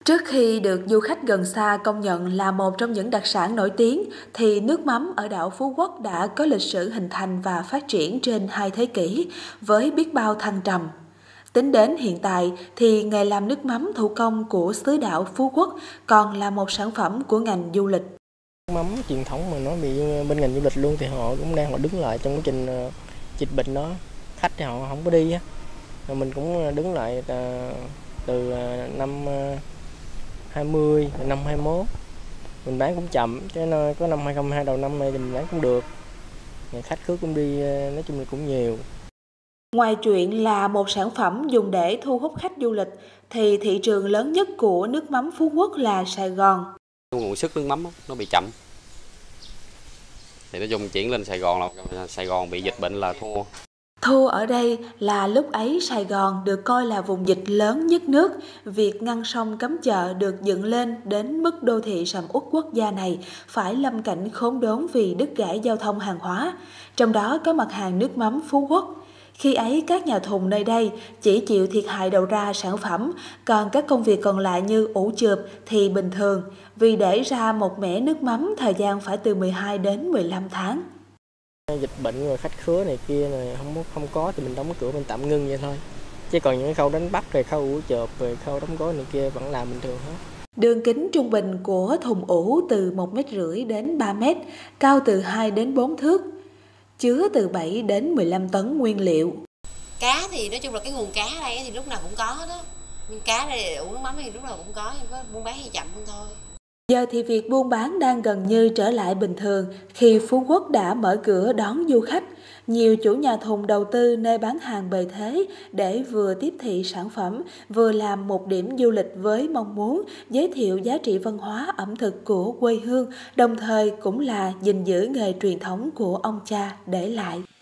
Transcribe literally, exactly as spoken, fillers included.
Trước khi được du khách gần xa công nhận là một trong những đặc sản nổi tiếng, thì nước mắm ở đảo Phú Quốc đã có lịch sử hình thành và phát triển trên hai thế kỷ với biết bao thăng trầm. Tính đến hiện tại thì nghề làm nước mắm thủ công của xứ đảo Phú Quốc còn là một sản phẩm của ngành du lịch. Nước mắm truyền thống mà nó bị bên ngành du lịch luôn thì họ cũng đang họ đứng lại trong quá trình dịch bệnh đó, khách thì họ không có đi á, mình cũng đứng lại từ năm hai mươi, năm hai mốt mình bán cũng chậm, cho nên có năm hai không hai hai đầu năm này thì mình bán cũng được, khách khứa cũng đi, nói chung là cũng nhiều. Ngoài chuyện là một sản phẩm dùng để thu hút khách du lịch, thì thị trường lớn nhất của nước mắm Phú Quốc là Sài Gòn. Nguồn xuất nước mắm nó bị chậm, thì nói chung chuyển lên Sài Gòn là Sài Gòn bị dịch bệnh là thua. Thua ở đây là lúc ấy Sài Gòn được coi là vùng dịch lớn nhất nước, việc ngăn sông cấm chợ được dựng lên đến mức đô thị sầm uất quốc gia này phải lâm cảnh khốn đốn vì đứt gãy giao thông hàng hóa, trong đó có mặt hàng nước mắm Phú Quốc. Khi ấy các nhà thùng nơi đây chỉ chịu thiệt hại đầu ra sản phẩm, còn các công việc còn lại như ủ chượp thì bình thường, vì để ra một mẻ nước mắm thời gian phải từ mười hai đến mười lăm tháng. Dịch bệnh rồi khách khứa này kia này không không có thì mình đóng cửa, mình tạm ngưng vậy thôi. Chứ còn những khâu đánh bắt rồi khâu ủ chộp rồi khâu đóng gói này kia vẫn làm bình thường hết. Đường kính trung bình của thùng ủ từ một mét rưỡi đến ba mét, cao từ hai đến bốn thước, chứa từ bảy đến mười lăm tấn nguyên liệu. Cá thì nói chung là cái nguồn cá ở đây thì lúc nào cũng có đó. Nhưng cá đây ủ nước mắm thì lúc nào cũng có, nhưng có buôn bán thì chậm hơn thôi. Giờ thì việc buôn bán đang gần như trở lại bình thường khi Phú Quốc đã mở cửa đón du khách. Nhiều chủ nhà thùng đầu tư nơi bán hàng bề thế để vừa tiếp thị sản phẩm, vừa làm một điểm du lịch với mong muốn giới thiệu giá trị văn hóa ẩm thực của quê hương, đồng thời cũng là gìn giữ nghề truyền thống của ông cha để lại.